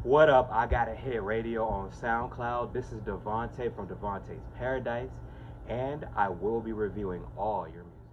What up? I got a hit radio on SoundCloud. This is Devonte from Devonte's Paradise, and I will be reviewing all your music.